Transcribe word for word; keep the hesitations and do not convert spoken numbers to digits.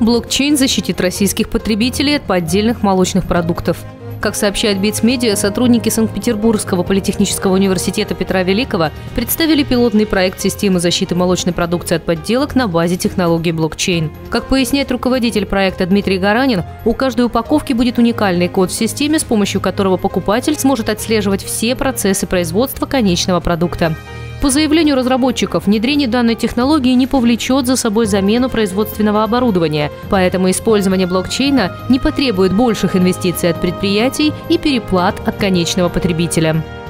Блокчейн защитит российских потребителей от поддельных молочных продуктов. Как сообщает Битс-Медиа, сотрудники Санкт-Петербургского политехнического университета Петра Великого представили пилотный проект системы защиты молочной продукции от подделок на базе технологии блокчейн. Как поясняет руководитель проекта Дмитрий Гаранин, у каждой упаковки будет уникальный код в системе, с помощью которого покупатель сможет отслеживать все процессы производства конечного продукта. По заявлению разработчиков, внедрение данной технологии не повлечет за собой замену производственного оборудования, поэтому использование блокчейна не потребует больших инвестиций от предприятий и переплат от конечного потребителя.